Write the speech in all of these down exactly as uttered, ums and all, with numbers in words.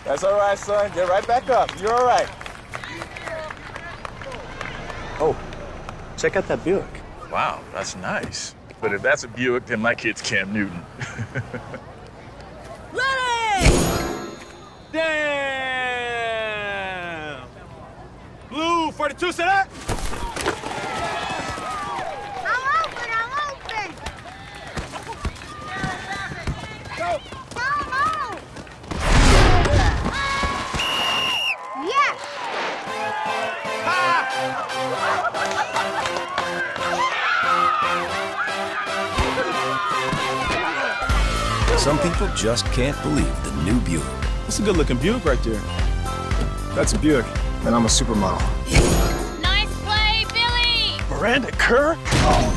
That's all right, son. Get right back up. You're all right. Oh, check out that Buick. Wow, that's nice. But if that's a Buick, then my kid's Cam Newton. Ready! Damn! Blue, forty-two, set up! I'm open, I'm open! Go! No, no! Yes! Some people just can't believe the new Buick. That's a good-looking Buick right there. That's a Buick, and I'm a supermodel. Nice play, Billy! Miranda Kerr? Oh.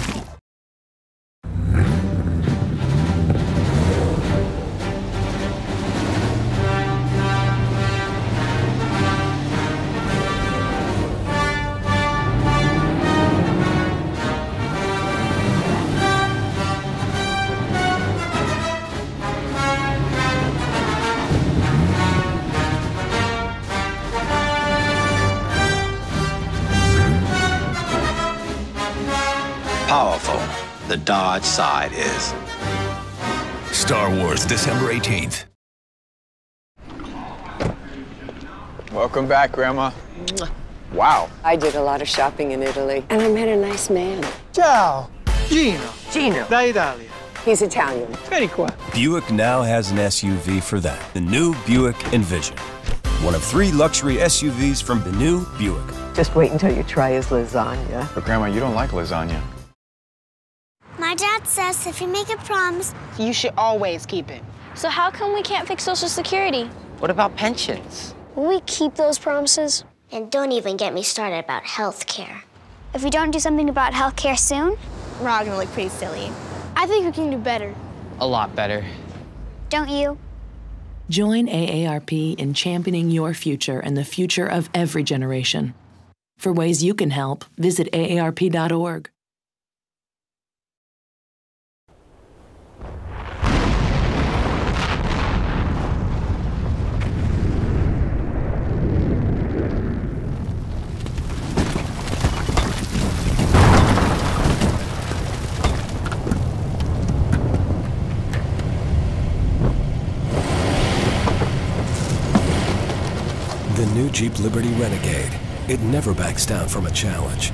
Powerful, the Dodge side is. Star Wars, December eighteenth. Welcome back, Grandma. Wow. I did a lot of shopping in Italy, and I met a nice man. Ciao, Gino. Gino. Da Italia. He's Italian. Vieni qua. Buick now has an S U V for that. The new Buick Envision. One of three luxury S U Vs from the new Buick. Just wait until you try his lasagna. But Grandma, you don't like lasagna. My dad says if you make a promise, You should always keep it. so how come we can't fix Social Security? What about pensions? Will we keep those promises? And don't even get me started about health care. If we don't do something about health care soon, we're all gonna look pretty silly. I think we can do better. A lot better. Don't you? Join A A R P in championing your future and the future of every generation. For ways you can help, visit A A R P dot org. The new Jeep Liberty Renegade. It never backs down from a challenge.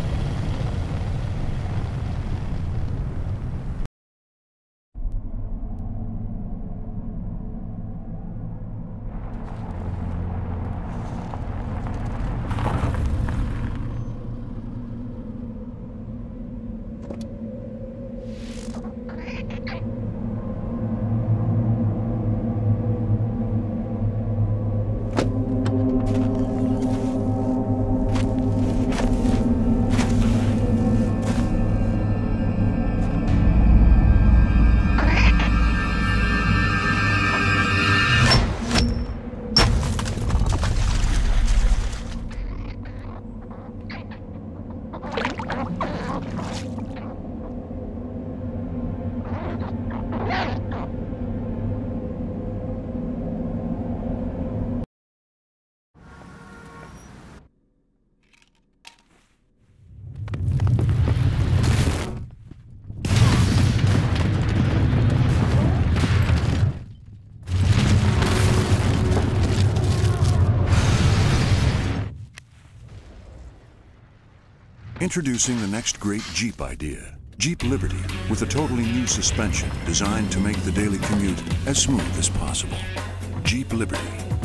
Introducing the next great Jeep idea, Jeep Liberty, with a totally new suspension designed to make the daily commute as smooth as possible. Jeep Liberty.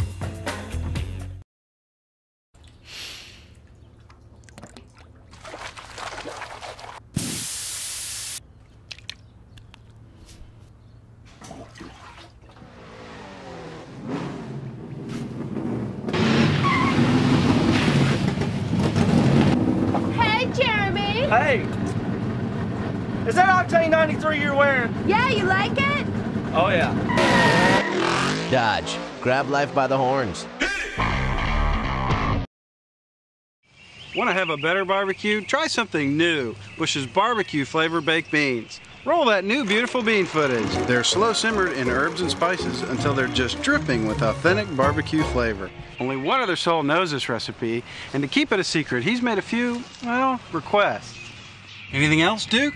Hey! Is that Octane ninety-three you're wearing? Yeah, you like it? Oh, yeah. Dodge. Grab life by the horns. Want to have a better barbecue? Try something new. Bush's barbecue flavor baked beans. Roll that new beautiful bean footage. They're slow simmered in herbs and spices until they're just dripping with authentic barbecue flavor. Only one other soul knows this recipe, and to keep it a secret, he's made a few, well, requests. Anything else, Duke?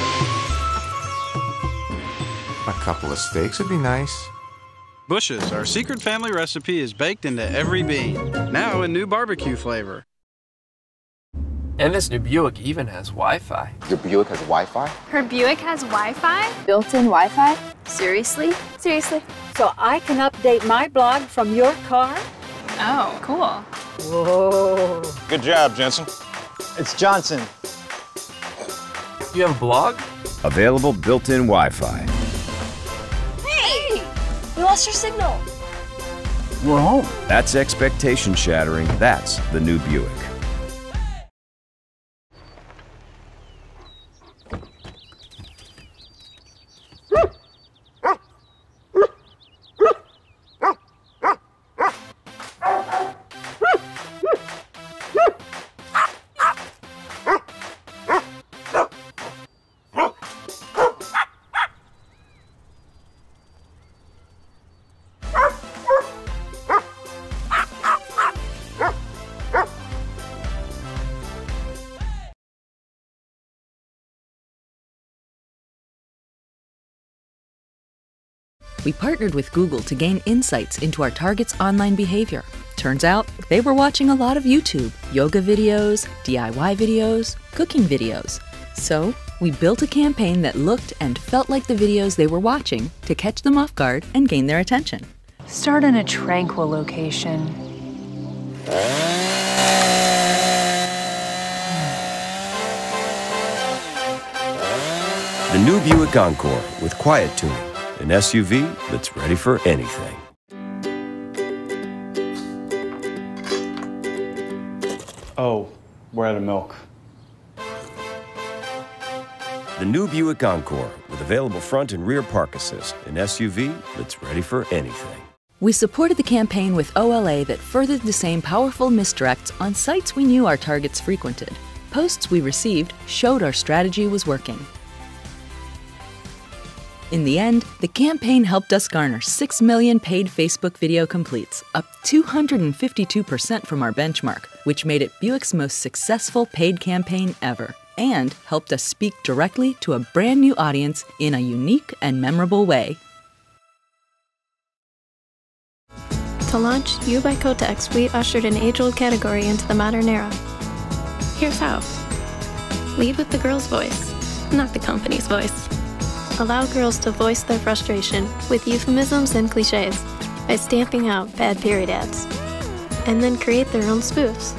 A couple of steaks would be nice. Bush's, our secret family recipe, is baked into every bean, now in new barbecue flavor. And this new Buick even has Wi-Fi. Your Buick has Wi-Fi? Her Buick has Wi-Fi? Built-in Wi-Fi? Seriously? Seriously. So I can update my blog from your car? Oh, cool. Whoa. Good job, Jensen. It's Johnson. You have a blog? Available built-in Wi-Fi. Hey! You lost your signal. We're home. That's expectation shattering. That's the new Buick. We partnered with Google to gain insights into our targets' online behavior. Turns out, they were watching a lot of YouTube, yoga videos, D I Y videos, cooking videos. So, we built a campaign that looked and felt like the videos they were watching to catch them off guard and gain their attention. Start in a tranquil location. The new Buick Encore with quiet tuning. An S U V that's ready for anything. Oh, we're out of milk. The new Buick Encore with available front and rear park assist. An S U V that's ready for anything. We supported the campaign with O L A that furthered the same powerful misdirects on sites we knew our targets frequented. Posts we received showed our strategy was working. In the end, the campaign helped us garner six million paid Facebook video completes, up two hundred fifty-two percent from our benchmark, which made it Buick's most successful paid campaign ever, and helped us speak directly to a brand new audience in a unique and memorable way. To launch U by Kotex, we ushered an age-old category into the modern era. Here's how. Lead with the girl's voice, not the company's voice. Allow girls to voice their frustration with euphemisms and cliches by stamping out bad period ads, and then create their own spoofs.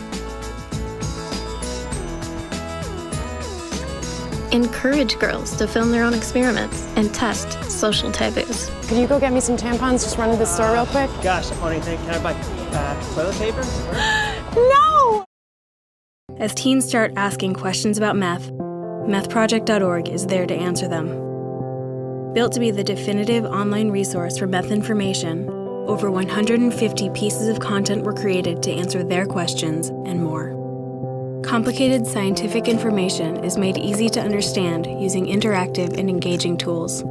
Encourage girls to film their own experiments and test social taboos. Could you go get me some tampons? Just run to the store real quick. Gosh, only thing, can I buy uh, toilet paper? No! As teens start asking questions about meth, meth project dot org is there to answer them. Built to be the definitive online resource for meth information, over one hundred fifty pieces of content were created to answer their questions and more. Complicated scientific information is made easy to understand using interactive and engaging tools.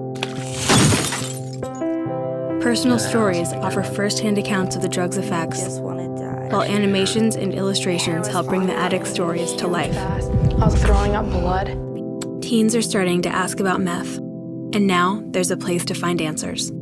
Personal stories offer first-hand accounts of the drug's effects, while animations and illustrations help bring the addict's stories to life. I was throwing up blood. Teens are starting to ask about meth. And now, there's a place to find answers.